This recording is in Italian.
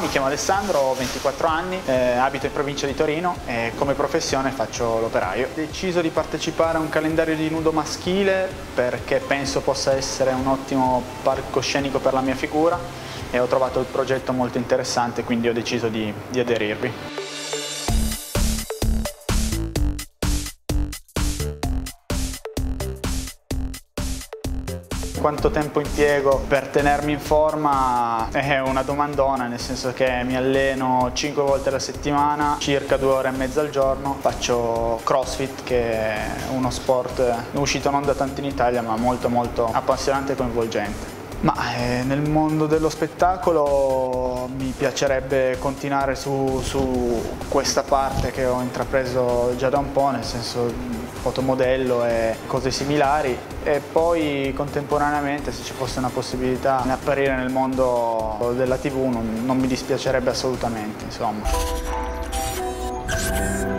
Mi chiamo Alessandro, ho 24 anni, abito in provincia di Torino e come professione faccio l'operaio. Ho deciso di partecipare a un calendario di nudo maschile perché penso possa essere un ottimo palcoscenico per la mia figura e ho trovato il progetto molto interessante, quindi ho deciso di aderirvi. Quanto tempo impiego per tenermi in forma è una domandona, nel senso che mi alleno 5 volte alla settimana, circa 2 ore e mezza al giorno. Faccio CrossFit, che è uno sport uscito non da tanto in Italia, ma molto appassionante e coinvolgente. Nel mondo dello spettacolo mi piacerebbe continuare su questa parte che ho intrapreso già da un po', nel senso fotomodello e cose similari, e poi contemporaneamente, se ci fosse una possibilità di apparire nel mondo della TV, non mi dispiacerebbe assolutamente, insomma.